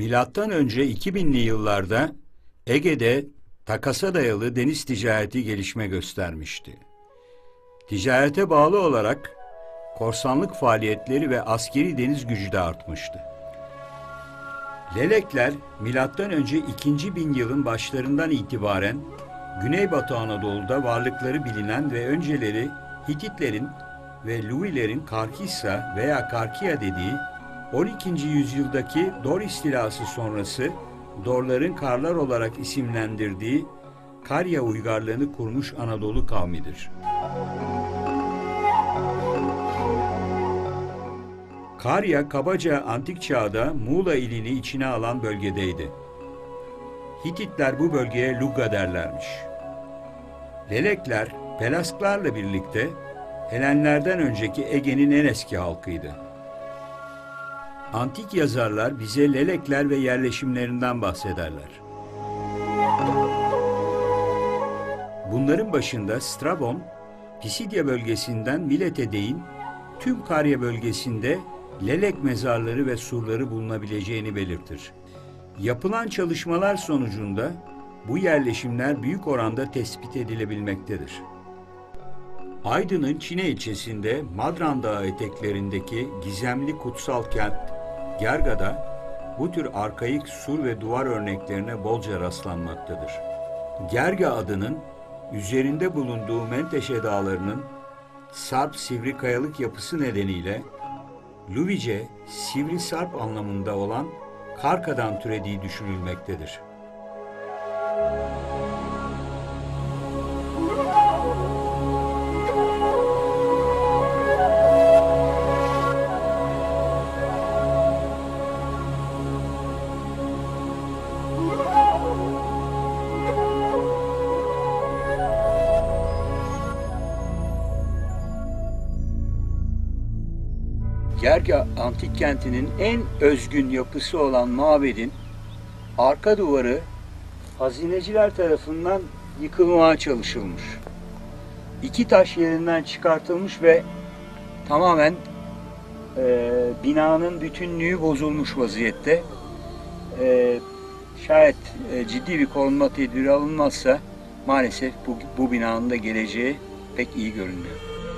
Milattan önce 2000'li yıllarda Ege'de takasa dayalı deniz ticareti gelişme göstermişti. Ticarete bağlı olarak korsanlık faaliyetleri ve askeri deniz gücü de artmıştı. Lelekler milattan önce 2000 yılın başlarından itibaren Güneybatı Anadolu'da varlıkları bilinen ve önceleri Hititlerin ve Luvilerin Karkissa veya Karkia dediği 12. yüzyıldaki Dor istilası sonrası Dorların Karlar olarak isimlendirdiği Karya uygarlığını kurmuş Anadolu kavmidir. Karya kabaca antik çağda Muğla ilini içine alan bölgedeydi. Hititler bu bölgeye Lugga derlermiş. Lelekler Pelasklarla birlikte Helenlerden önceki Ege'nin en eski halkıydı. Antik yazarlar bize Lelekler ve yerleşimlerinden bahsederler. Bunların başında Strabon, Pisidya bölgesinden Milet'e değin tüm Karya bölgesinde Lelek mezarları ve surları bulunabileceğini belirtir. Yapılan çalışmalar sonucunda bu yerleşimler büyük oranda tespit edilebilmektedir. Aydın'ın Çine ilçesinde Madran Dağı eteklerindeki gizemli kutsal kent Gerga'da bu tür arkaik sur ve duvar örneklerine bolca rastlanmaktadır. Gerga adının üzerinde bulunduğu Menteşe dağlarının sarp sivri kayalık yapısı nedeniyle Luvice, sivri sarp anlamında olan Karka'dan türediği düşünülmektedir. Gerga antik kentinin en özgün yapısı olan mabedin arka duvarı hazineciler tarafından yıkılmaya çalışılmış. İki taş yerinden çıkartılmış ve tamamen binanın bütünlüğü bozulmuş vaziyette. Şayet ciddi bir korunma tedbiri alınmazsa maalesef bu binanın da geleceği pek iyi görünmüyor.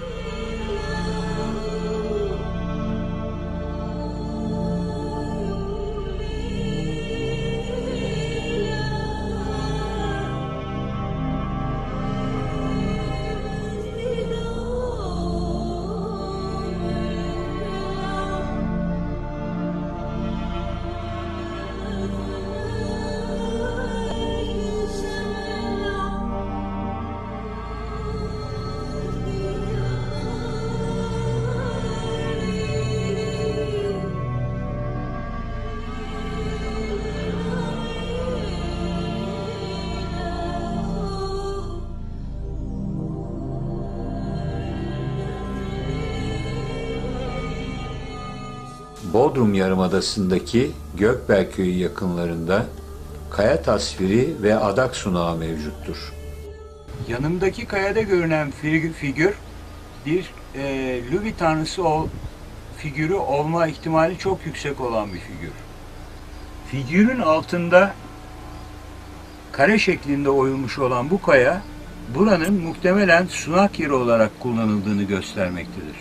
Bodrum Yarımadası'ndaki Gökbel Köyü yakınlarında kaya tasviri ve adak sunağı mevcuttur. Yanımdaki kayada görünen figür bir Luvi tanrısı figürü olma ihtimali çok yüksek olan bir figür. Figürün altında kare şeklinde oyulmuş olan bu kaya buranın muhtemelen sunak yeri olarak kullanıldığını göstermektedir.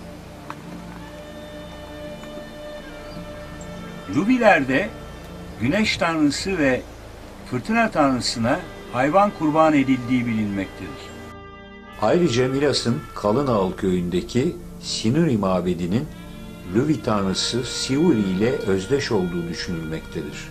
Luvilerde güneş tanrısı ve fırtına tanrısına hayvan kurban edildiği bilinmektedir. Ayrıca Milas'ın Kalınağıl köyündeki Sinuri mabedinin Luvi tanrısı Siuri ile özdeş olduğu düşünülmektedir.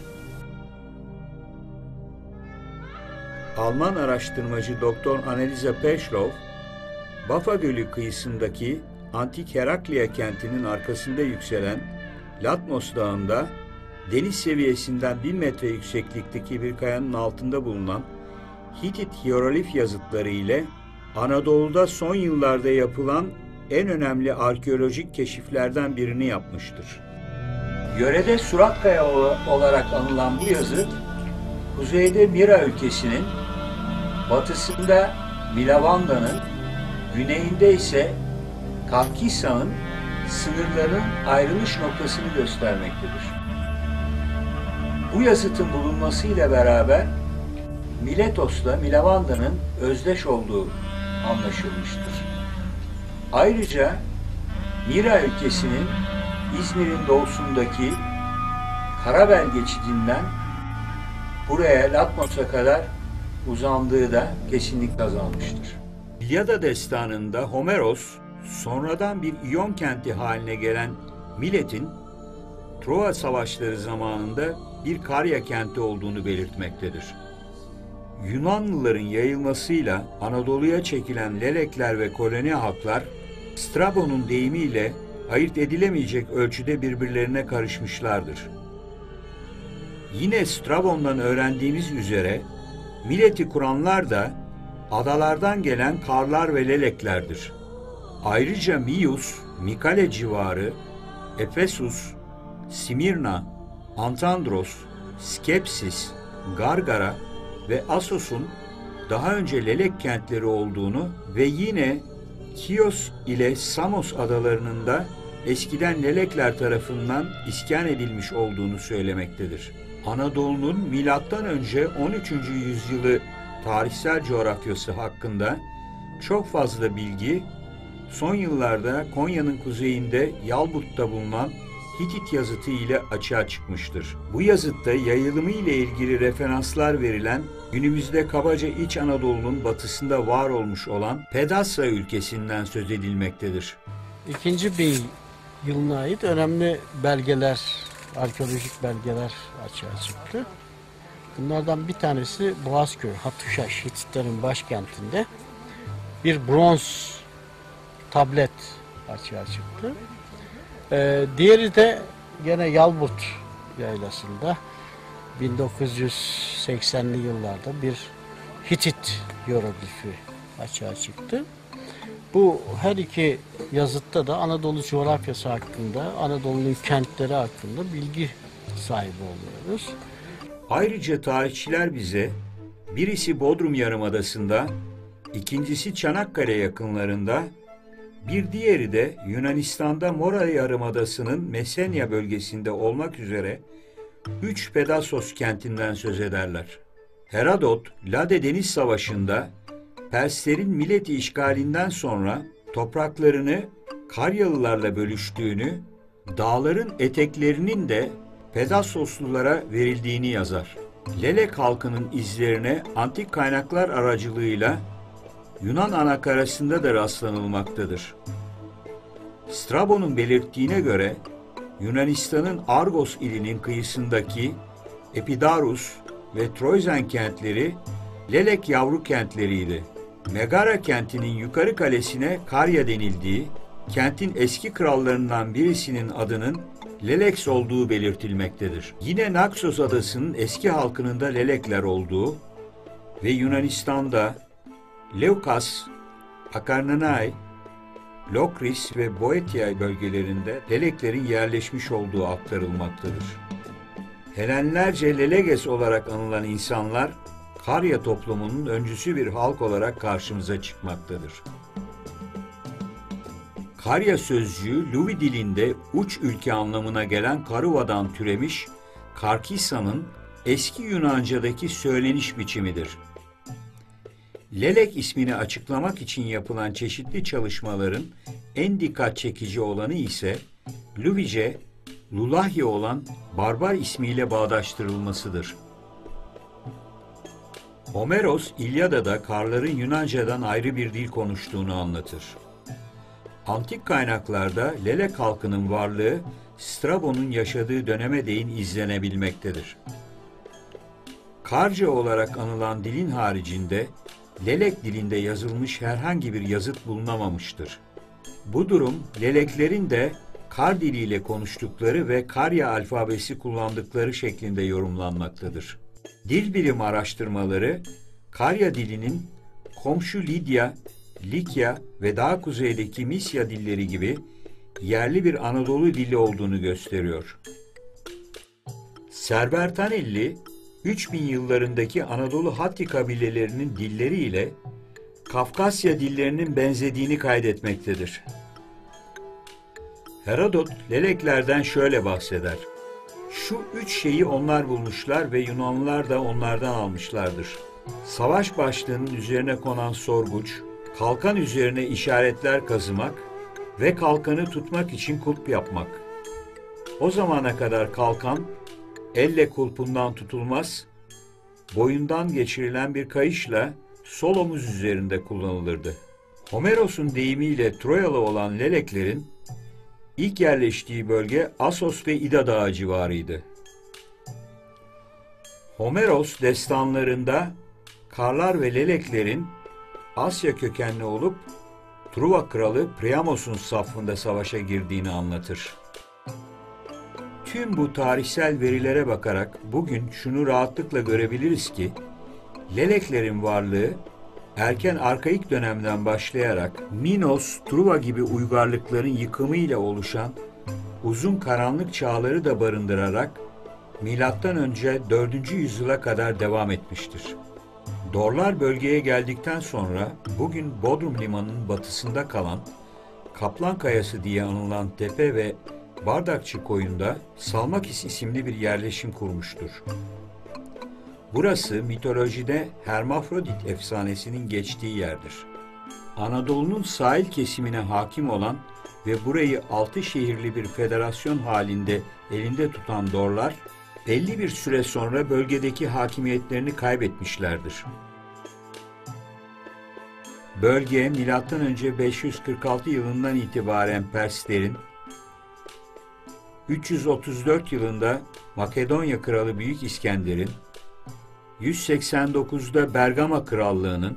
Alman araştırmacı Dr. Anneliese Peschlow, Bafa Gölü kıyısındaki antik Herakliya kentinin arkasında yükselen Latmos Dağı'nda deniz seviyesinden 1000 metre yükseklikteki bir kayanın altında bulunan Hitit hieroglif yazıtları ile Anadolu'da son yıllarda yapılan en önemli arkeolojik keşiflerden birini yapmıştır. Yörede Surakkaya olarak anılan bu yazı, kuzeyde Mira ülkesinin, batısında Milavanda'nın, güneyinde ise Karkissa'nın sınırların ayrılış noktasını göstermektedir. Bu yazıtın bulunmasıyla beraber Miletos'la Milavanda'nın özdeş olduğu anlaşılmıştır. Ayrıca Mira ülkesinin İzmir'in doğusundaki Karabel geçidinden buraya Latmos'a kadar uzandığı da kesinlik kazanmıştır. İlyada destanında Homeros, sonradan bir İyon kenti haline gelen Milet'in Troya savaşları zamanında bir Karya kenti olduğunu belirtmektedir. Yunanlıların yayılmasıyla Anadolu'ya çekilen Lelekler ve koloni halklar, Strabo'nun deyimiyle ayırt edilemeyecek ölçüde birbirlerine karışmışlardır. Yine Strabon'dan öğrendiğimiz üzere Milet'i kuranlar da adalardan gelen Karlar ve Leleklerdir. Ayrıca Mius, Mikale civarı, Efesus, Simirna, Antandros, Skepsis, Gargara ve Assos'un daha önce Lelek kentleri olduğunu ve yine Kios ile Samos adalarının da eskiden Lelekler tarafından iskan edilmiş olduğunu söylemektedir. Anadolu'nun milattan önce 13. yüzyılı tarihsel coğrafyası hakkında çok fazla bilgi son yıllarda Konya'nın kuzeyinde Yalburt'ta bulunan Hitit yazıtı ile açığa çıkmıştır. Bu yazıtta yayılımı ile ilgili referanslar verilen, günümüzde kabaca İç Anadolu'nun batısında var olmuş olan Pedasya ülkesinden söz edilmektedir. 2. Bey yılına ait önemli belgeler, arkeolojik belgeler açığa çıktı. Bunlardan bir tanesi Boğazköy, Hatuşaş, Hititlerin başkentinde bir bronz tablet açığa çıktı. Diğeri de gene Yalburt yaylasında 1980'li yıllarda bir Hitit hieroglifi açığa çıktı. Bu her iki yazıtta da Anadolu coğrafyası hakkında, Anadolu'nun kentleri hakkında bilgi sahibi oluyoruz. Ayrıca tarihçiler bize birisi Bodrum Yarımadası'nda, ikincisi Çanakkale yakınlarında, bir diğeri de Yunanistan'da Mora Yarımadası'nın Mesenya bölgesinde olmak üzere 3 Pedasos kentinden söz ederler. Herodot, Lade Deniz Savaşı'nda Perslerin Milet'i işgalinden sonra topraklarını Karyalılarla bölüştüğünü, dağların eteklerinin de Pedasoslulara verildiğini yazar. Lelek halkının izlerine antik kaynaklar aracılığıyla Yunan anakarasında da rastlanılmaktadır. Strabo'nun belirttiğine göre Yunanistan'ın Argos ilinin kıyısındaki Epidaurus ve Troyzen kentleri Lelek yavru kentleriydi. Megara kentinin yukarı kalesine Karya denildiği, kentin eski krallarından birisinin adının Leleks olduğu belirtilmektedir. Yine Naxos adasının eski halkının da Lelekler olduğu ve Yunanistan'da Leukas, Akarnanai, Lokris ve Boeotia bölgelerinde Leleklerin yerleşmiş olduğu aktarılmaktadır. Helenlerce Leleges olarak anılan insanlar, Karya toplumunun öncüsü bir halk olarak karşımıza çıkmaktadır. Karya sözcüğü Luvi dilinde uç ülke anlamına gelen Karuva'dan türemiş, Karkisa'nın eski Yunanca'daki söyleniş biçimidir. Lelek ismini açıklamak için yapılan çeşitli çalışmaların en dikkat çekici olanı ise Luvice, Lulahya olan barbar ismiyle bağdaştırılmasıdır. Homeros, İlyada'da Karların Yunanca'dan ayrı bir dil konuştuğunu anlatır. Antik kaynaklarda Lelek halkının varlığı Strabon'un yaşadığı döneme değin izlenebilmektedir. Karca olarak anılan dilin haricinde Lelek dilinde yazılmış herhangi bir yazıt bulunamamıştır. Bu durum Leleklerin de Kar diliyle konuştukları ve Karya alfabesi kullandıkları şeklinde yorumlanmaktadır. Dil bilimi araştırmaları Karya dilinin komşu Lidya, Likya ve daha kuzeydeki Misya dilleri gibi yerli bir Anadolu dili olduğunu gösteriyor. Serbertanelli, 3000 yıllarındaki Anadolu Hatti kabilelerinin dilleriyle Kafkasya dillerinin benzediğini kaydetmektedir. Herodot, Leleklerden şöyle bahseder. Şu üç şeyi onlar bulmuşlar ve Yunanlılar da onlardan almışlardır. Savaş başlığının üzerine konan sorguç, kalkan üzerine işaretler kazımak ve kalkanı tutmak için kulp yapmak. O zamana kadar kalkan, elle kulpundan tutulmaz, boyundan geçirilen bir kayışla sol omuz üzerinde kullanılırdı. Homeros'un deyimiyle Troyalı olan Leleklerin ilk yerleştiği bölge Assos ve İda Dağı civarıydı. Homeros destanlarında Karlar ve Leleklerin Asya kökenli olup Truva kralı Priamos'un safında savaşa girdiğini anlatır. Tüm bu tarihsel verilere bakarak bugün şunu rahatlıkla görebiliriz ki Leleklerin varlığı erken arkaik dönemden başlayarak Minos, Truva gibi uygarlıkların yıkımıyla oluşan uzun karanlık çağları da barındırarak M.Ö. 4. yüzyıla kadar devam etmiştir. Dorlar bölgeye geldikten sonra bugün Bodrum Limanı'nın batısında kalan Kaplan Kayası diye anılan tepe ve Bardakçı koyunda Salmakis isimli bir yerleşim kurmuştur. Burası mitolojide Hermafrodit efsanesinin geçtiği yerdir. Anadolu'nun sahil kesimine hakim olan ve burayı 6 şehirli bir federasyon halinde elinde tutan Dorlar, belli bir süre sonra bölgedeki hakimiyetlerini kaybetmişlerdir. Bölge, M.Ö. 546 yılından itibaren Perslerin, 334 yılında Makedonya Kralı Büyük İskender'in, 189'da Bergama Krallığı'nın,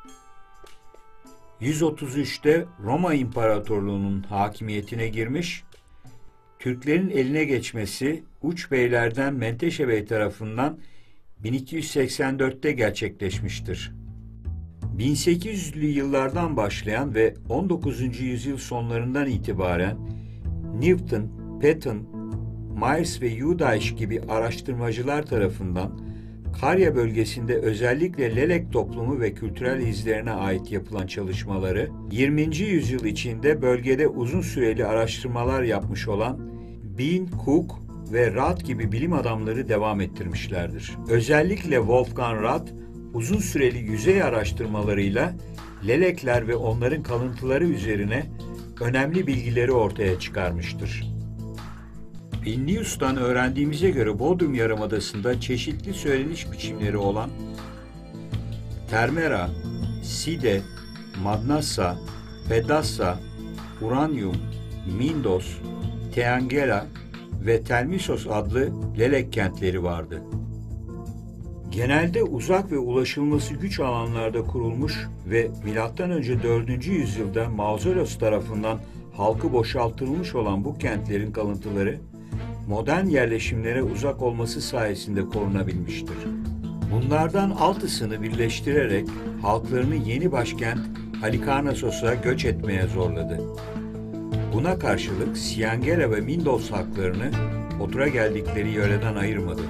133'te Roma İmparatorluğu'nun hakimiyetine girmiş, Türklerin eline geçmesi Uç Beylerden Menteşe Bey tarafından 1284'te gerçekleşmiştir. 1800'lü yıllardan başlayan ve 19. yüzyıl sonlarından itibaren Newton, Patton, Myers ve Udaish gibi araştırmacılar tarafından Karya bölgesinde özellikle Lelek toplumu ve kültürel izlerine ait yapılan çalışmaları, 20. yüzyıl içinde bölgede uzun süreli araştırmalar yapmış olan Bean, Cook ve Rath gibi bilim adamları devam ettirmişlerdir. Özellikle Wolfgang Rath, uzun süreli yüzey araştırmalarıyla Lelekler ve onların kalıntıları üzerine önemli bilgileri ortaya çıkarmıştır. Plinius'tan öğrendiğimize göre Bodrum Yarımadası'nda çeşitli söyleniş biçimleri olan Termera, Side, Madnassa, Pedassa, Uranium, Mindos, Teangela ve Telmisos adlı Lelek kentleri vardı. Genelde uzak ve ulaşılması güç alanlarda kurulmuş ve M.Ö. 4. yüzyılda Mausoleos tarafından halkı boşaltılmış olan bu kentlerin kalıntıları, modern yerleşimlere uzak olması sayesinde korunabilmiştir. Bunlardan altısını birleştirerek halklarını yeni başkent Halikarnassos'a göç etmeye zorladı. Buna karşılık Siangela ve Mindos halklarını otura geldikleri yöreden ayırmadı.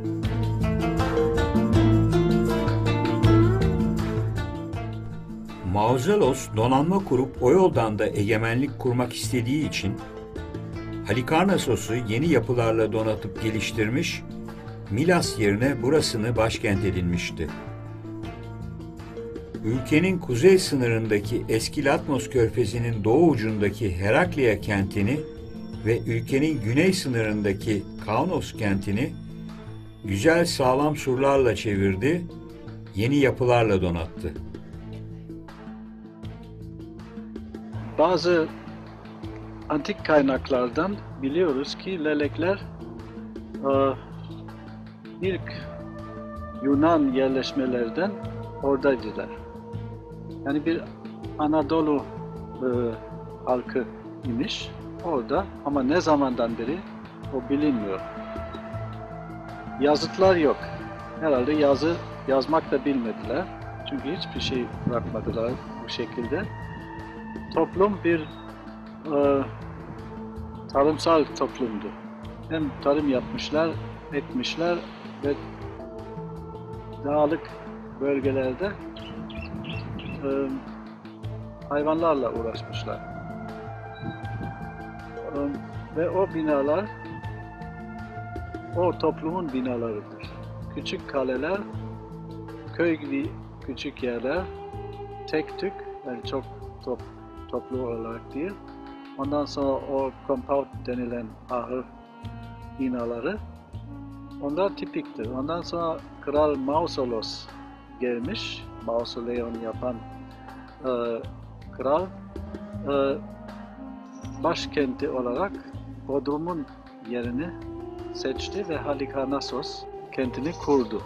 Mausoleos donanma kurup o yoldan da egemenlik kurmak istediği için Halikarnassos'u yeni yapılarla donatıp geliştirmiş, Milas yerine burasını başkent edinmişti. Ülkenin kuzey sınırındaki eski Latmos Körfezi'nin doğu ucundaki Herakleia kentini ve ülkenin güney sınırındaki Kaunos kentini güzel sağlam surlarla çevirdi, yeni yapılarla donattı. Bazı antik kaynaklardan biliyoruz ki Lelekler ilk Yunan yerleşmelerden oradaydılar. Yani bir Anadolu halkı imiş orada ama ne zamandan beri o bilinmiyor. Yazıtlar yok. Herhalde yazmak da bilmediler. Çünkü hiçbir şey bırakmadılar bu şekilde. Toplum bir tarımsal toplumdu. Hem tarım yapmışlar, ekmişler ve dağlık bölgelerde hayvanlarla uğraşmışlar. Ve o binalar o toplumun binalarıdır. Küçük kaleler, köy gibi küçük yerler, tek tük, yani çok toplu olarak değil. Ondan sonra o compound denilen ahır binaları, onlar tipiktir. Ondan sonra Kral Mausolos gelmiş, mausoleon yapan kral, başkenti olarak Bodrum'un yerini seçti ve Halikarnassos kentini kurdu.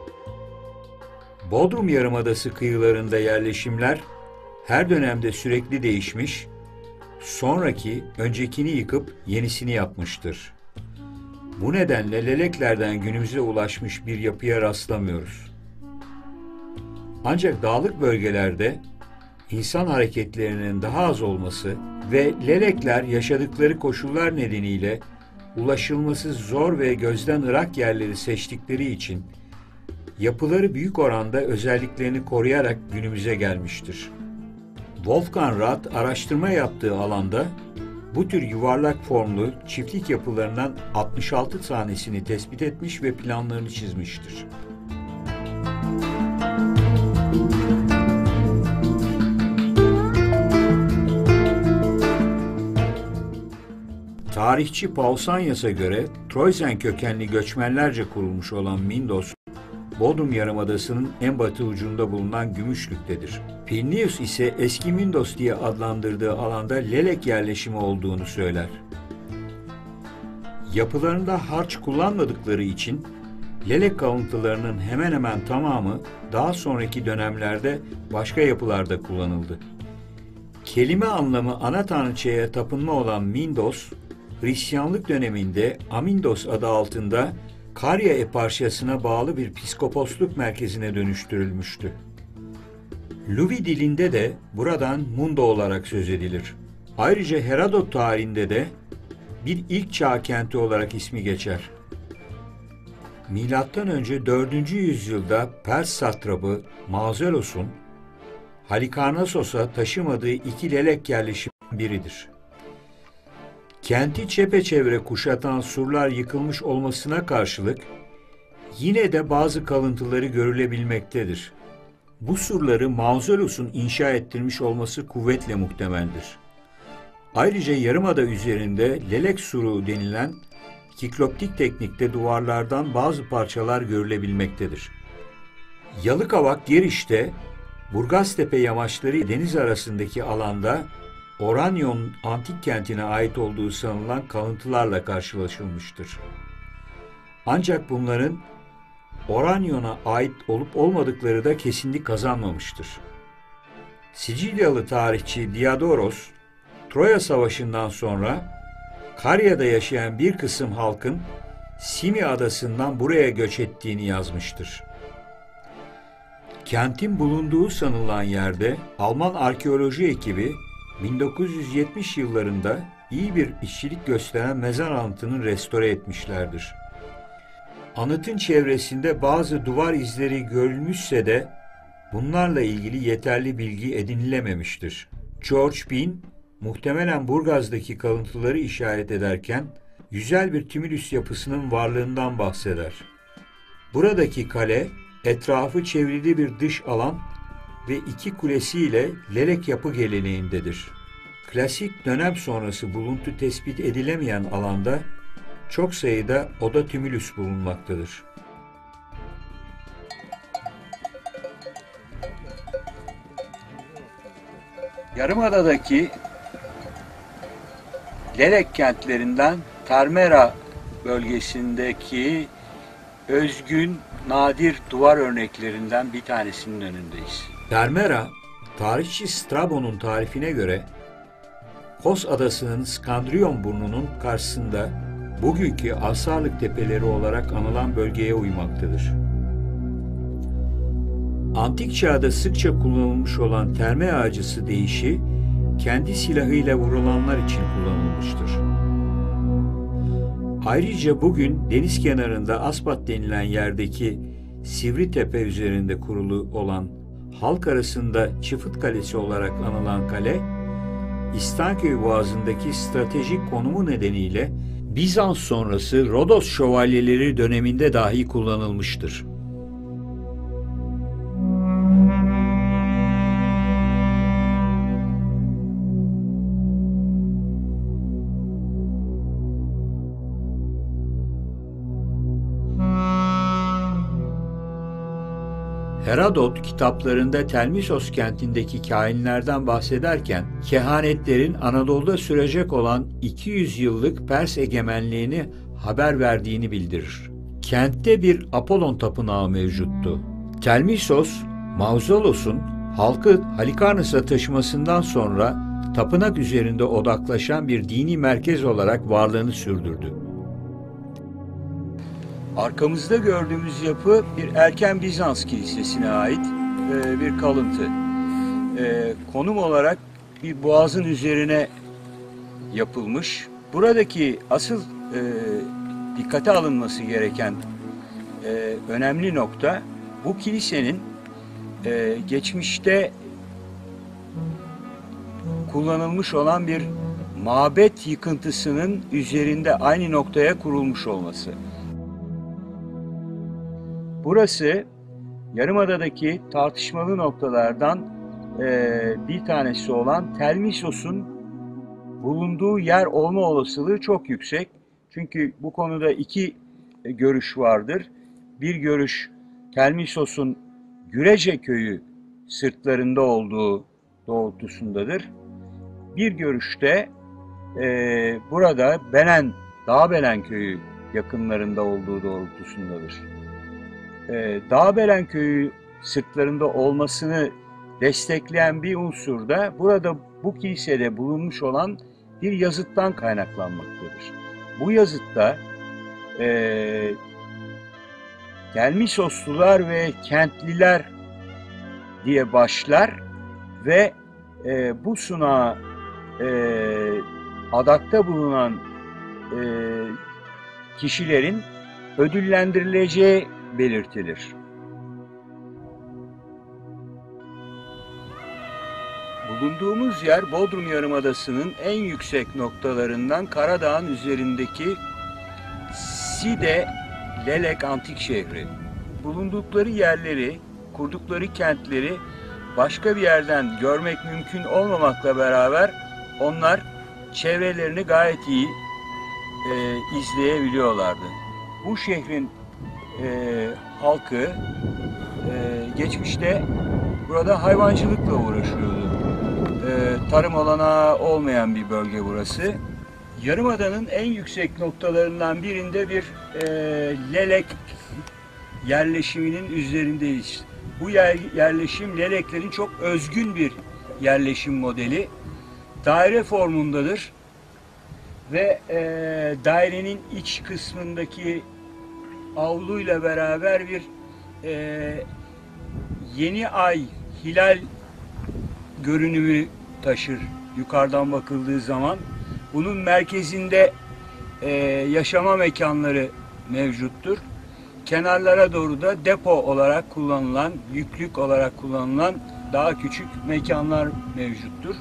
Bodrum Yarımadası kıyılarında yerleşimler her dönemde sürekli değişmiş, sonraki öncekini yıkıp yenisini yapmıştır. Bu nedenle Leleklerden günümüze ulaşmış bir yapıya rastlamıyoruz. Ancak dağlık bölgelerde insan hareketlerinin daha az olması ve Lelekler yaşadıkları koşullar nedeniyle ulaşılması zor ve gözden ırak yerleri seçtikleri için yapıları büyük oranda özelliklerini koruyarak günümüze gelmiştir. Wolfgang Rath araştırma yaptığı alanda bu tür yuvarlak formlu çiftlik yapılarından 66 tanesini tespit etmiş ve planlarını çizmiştir. Tarihçi Pausanias'a göre Troyzen kökenli göçmenlerce kurulmuş olan Mindos, Bodrum Yarımadası'nın en batı ucunda bulunan Gümüşlük'tedir. Plinius ise eski Mindos diye adlandırdığı alanda Lelek yerleşimi olduğunu söyler. Yapılarında harç kullanmadıkları için Lelek kalıntılarının hemen hemen tamamı daha sonraki dönemlerde başka yapılarda kullanıldı. Kelime anlamı ana tanrıçaya tapınma olan Mindos, Hristiyanlık döneminde Amindos adı altında Karya eparşiyasına bağlı bir piskoposluk merkezine dönüştürülmüştü. Luvi dilinde de buradan Mundo olarak söz edilir. Ayrıca Herodot tarihinde de bir ilk çağ kenti olarak ismi geçer. Milattan önce 4. yüzyılda Pers satrapı Mausolos'un Halikarnassos'a taşımadığı iki Lelek yerleşimi biridir. Kenti çepeçevre kuşatan surlar yıkılmış olmasına karşılık yine de bazı kalıntıları görülebilmektedir. Bu surları Mausolos'un inşa ettirmiş olması kuvvetle muhtemeldir. Ayrıca yarımada üzerinde Lelek suru denilen kikloptik teknikte duvarlardan bazı parçalar görülebilmektedir. Yalıkavak Geriş'te Burgaztepe yamaçları deniz arasındaki alanda Oranyon antik kentine ait olduğu sanılan kalıntılarla karşılaşılmıştır. Ancak bunların Oranyon'a ait olup olmadıkları da kesinlik kazanmamıştır. Sicilyalı tarihçi Diadoros, Troya Savaşı'ndan sonra Karya'da yaşayan bir kısım halkın Simi adasından buraya göç ettiğini yazmıştır. Kentin bulunduğu sanılan yerde Alman arkeoloji ekibi 1970 yıllarında iyi bir işçilik gösteren mezar anıtını restore etmişlerdir. Anıtın çevresinde bazı duvar izleri görülmüşse de bunlarla ilgili yeterli bilgi edinilememiştir. George Bean, muhtemelen Burgaz'daki kalıntıları işaret ederken güzel bir tümülüs yapısının varlığından bahseder. Buradaki kale, etrafı çevrili bir dış alan ve iki kulesiyle Lelek yapı geleneğindedir. Klasik dönem sonrası buluntu tespit edilemeyen alanda çok sayıda oda tümülüs bulunmaktadır. Yarımada'daki Lelek kentlerinden Termera bölgesindeki özgün, nadir duvar örneklerinden bir tanesinin önündeyiz. Termera, tarihçi Strabo'nun tarifine göre Kos adasının Skandrion burnunun karşısında bugünkü Asarlık tepeleri olarak anılan bölgeye uymaktadır. Antik çağda sıkça kullanılmış olan terme ağacısı deyişi, kendi silahıyla vurulanlar için kullanılmıştır. Ayrıca bugün deniz kenarında Aspat denilen yerdeki Sivri Tepe üzerinde kurulu olan halk arasında Çıfıt Kalesi olarak anılan kale, İstanköy Boğazı'ndaki stratejik konumu nedeniyle Bizans sonrası Rodos şövalyeleri döneminde dahi kullanılmıştır. Herodot kitaplarında Telmisos kentindeki kahinlerden bahsederken, kehanetlerin Anadolu'da sürecek olan 200 yıllık Pers egemenliğini haber verdiğini bildirir. Kentte bir Apollon tapınağı mevcuttu. Telmisos, Mausolos'un halkı Halikarnas'a taşımasından sonra tapınak üzerinde odaklaşan bir dini merkez olarak varlığını sürdürdü. Arkamızda gördüğümüz yapı bir erken Bizans kilisesine ait bir kalıntı. Konum olarak bir boğazın üzerine yapılmış. Buradaki asıl dikkate alınması gereken önemli nokta, bu kilisenin geçmişte kullanılmış olan bir mabet yıkıntısının üzerinde aynı noktaya kurulmuş olması. Burası Yarımada'daki tartışmalı noktalardan bir tanesi olan Telmisos'un bulunduğu yer olma olasılığı çok yüksek. Çünkü bu konuda iki görüş vardır. Bir görüş Telmisos'un Gürece köyü sırtlarında olduğu doğrultusundadır. Bir görüşte burada Dağbelen köyü yakınlarında olduğu doğrultusundadır. Dağbelen köyü sırtlarında olmasını destekleyen bir unsur da burada bu kilisede bulunmuş olan bir yazıttan kaynaklanmaktadır. Bu yazıtta Telmisoslular ve kentliler diye başlar ve bu sunağa adakta bulunan kişilerin ödüllendirileceği belirtilir. Bulunduğumuz yer Bodrum Yarımadası'nın en yüksek noktalarından Karadağ'ın üzerindeki Side Lelek Antik Şehri. Bulundukları yerleri, kurdukları kentleri başka bir yerden görmek mümkün olmamakla beraber onlar çevrelerini gayet iyi izleyebiliyorlardı. Bu şehrin halkı geçmişte burada hayvancılıkla uğraşıyordu. Tarım olanağı olmayan bir bölge burası. Yarımada'nın en yüksek noktalarından birinde bir Lelek yerleşiminin üzerindeyiz. Bu yerleşim Leleklerin çok özgün bir yerleşim modeli. Daire formundadır ve dairenin iç kısmındaki avluyla beraber bir yeni ay, hilal görünümü taşır yukarıdan bakıldığı zaman. Bunun merkezinde yaşama mekanları mevcuttur. Kenarlara doğru da depo olarak kullanılan, yüklük olarak kullanılan daha küçük mekanlar mevcuttur.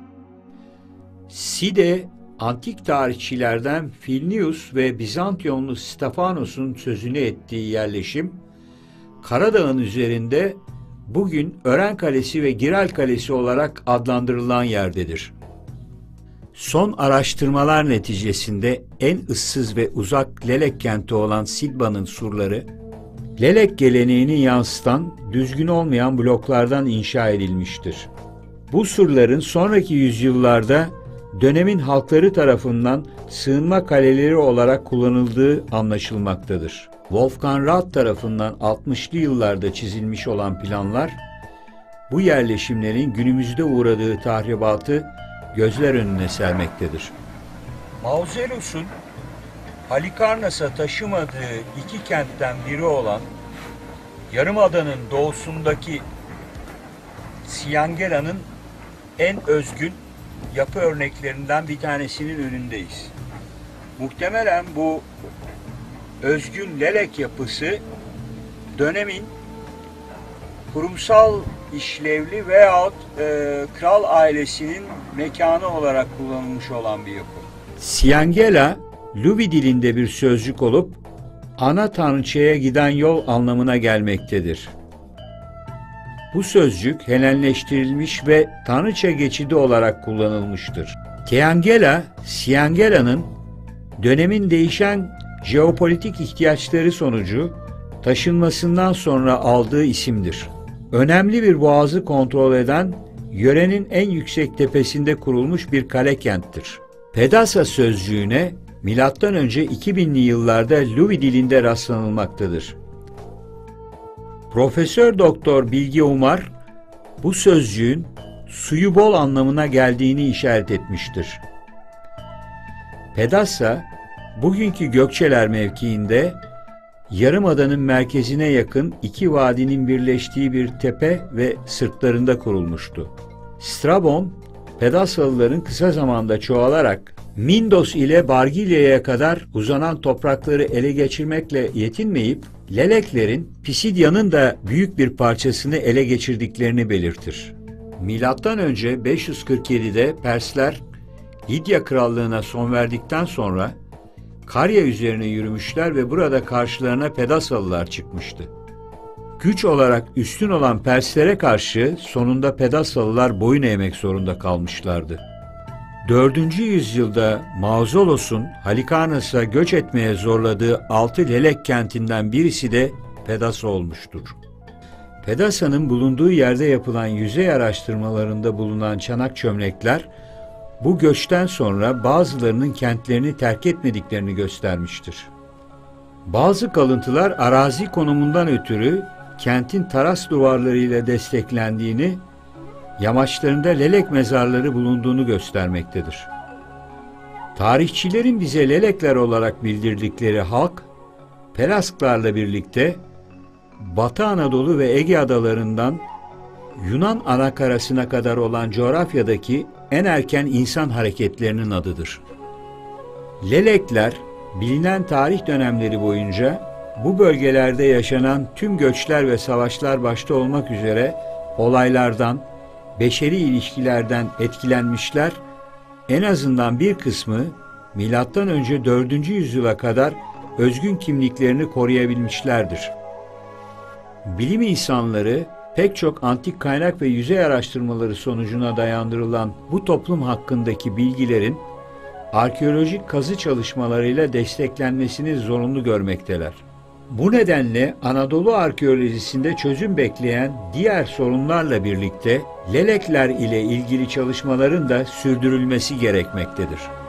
Side, antik tarihçilerden Filnius ve Bizantiyonlu Stefanos'un sözünü ettiği yerleşim, Karadağ'ın üzerinde bugün Ören Kalesi ve Giral Kalesi olarak adlandırılan yerdedir. Son araştırmalar neticesinde en ıssız ve uzak Lelek kenti olan Silba'nın surları, Lelek geleneğini yansıtan düzgün olmayan bloklardan inşa edilmiştir. Bu surların sonraki yüzyıllarda dönemin halkları tarafından sığınma kaleleri olarak kullanıldığı anlaşılmaktadır. Wolfgang Rath tarafından 60'lı yıllarda çizilmiş olan planlar, bu yerleşimlerin günümüzde uğradığı tahribatı gözler önüne sermektedir. Mausolos'un Halikarnas'a taşımadığı iki kentten biri olan Yarımada'nın doğusundaki Siangela'nın en özgün yapı örneklerinden bir tanesinin önündeyiz. Muhtemelen bu özgün Lelek yapısı dönemin kurumsal işlevli veyahut kral ailesinin mekanı olarak kullanılmış olan bir yapı. Siangela, Luvi dilinde bir sözcük olup ana tanrıçaya giden yol anlamına gelmektedir. Bu sözcük Helenleştirilmiş ve tanrıça geçidi olarak kullanılmıştır. Tiangela, Siangela'nın dönemin değişen jeopolitik ihtiyaçları sonucu taşınmasından sonra aldığı isimdir. Önemli bir boğazı kontrol eden, yörenin en yüksek tepesinde kurulmuş bir kale kenttir. Pedasa sözcüğüne M.Ö. 2000'li yıllarda Luvi dilinde rastlanılmaktadır. Profesör Doktor Bilge Umar, bu sözcüğün suyu bol anlamına geldiğini işaret etmiştir. Pedasa, bugünkü Gökçeler mevkiinde, Yarımada'nın merkezine yakın iki vadinin birleştiği bir tepe ve sırtlarında kurulmuştu. Strabon, Pedasalıların kısa zamanda çoğalarak Mindos ile Bargilya'ya kadar uzanan toprakları ele geçirmekle yetinmeyip, Leleklerin Pisidya'nın da büyük bir parçasını ele geçirdiklerini belirtir. Milattan önce 547'de Persler Lidya krallığına son verdikten sonra Karya üzerine yürümüşler ve burada karşılarına Pedasalılar çıkmıştı. Güç olarak üstün olan Perslere karşı sonunda Pedasalılar boyun eğmek zorunda kalmışlardı. 4. yüzyılda Mauzolos'un Halikarnas'a göç etmeye zorladığı 6 Lelek kentinden birisi de Pedasa olmuştur. Pedasa'nın bulunduğu yerde yapılan yüzey araştırmalarında bulunan çanak çömlekler, bu göçten sonra bazılarının kentlerini terk etmediklerini göstermiştir. Bazı kalıntılar arazi konumundan ötürü kentin taras duvarlarıyla desteklendiğini, yamaçlarında Lelek mezarları bulunduğunu göstermektedir. Tarihçilerin bize Lelekler olarak bildirdikleri halk, Pelasklarla birlikte Batı Anadolu ve Ege adalarından Yunan anakarasına kadar olan coğrafyadaki en erken insan hareketlerinin adıdır. Lelekler, bilinen tarih dönemleri boyunca bu bölgelerde yaşanan tüm göçler ve savaşlar başta olmak üzere olaylardan, beşeri ilişkilerden etkilenmişler, en azından bir kısmı M.Ö. 4. yüzyıla kadar özgün kimliklerini koruyabilmişlerdir. Bilim insanları pek çok antik kaynak ve yüzey araştırmaları sonucuna dayandırılan bu toplum hakkındaki bilgilerin arkeolojik kazı çalışmalarıyla desteklenmesini zorunlu görmekteler. Bu nedenle Anadolu arkeolojisinde çözüm bekleyen diğer sorunlarla birlikte Lelekler ile ilgili çalışmaların da sürdürülmesi gerekmektedir.